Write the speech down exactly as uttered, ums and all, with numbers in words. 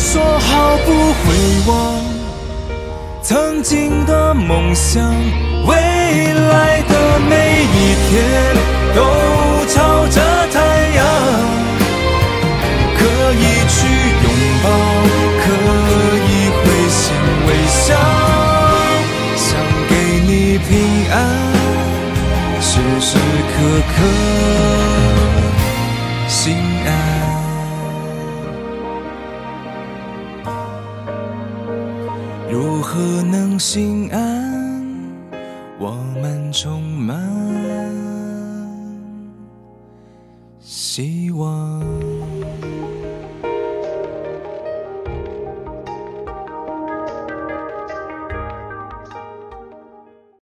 说好不会忘曾经的梦想，未来的每一天都朝着太阳，可以去拥抱，可以会心微笑，想给你平安，时时刻刻心安。如何能心安？我们充满希望。